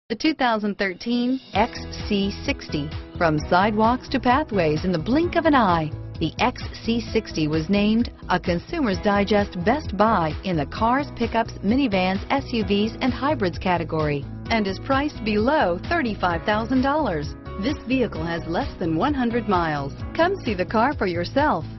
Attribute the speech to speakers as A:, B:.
A: The 2013 XC60. From sidewalks to pathways in the blink of an eye, the XC60 was named a Consumer's Digest Best Buy in the cars, pickups, minivans, SUVs, and hybrids category, and is priced below $35,000. This vehicle has less than 100 miles. Come see the car for yourself.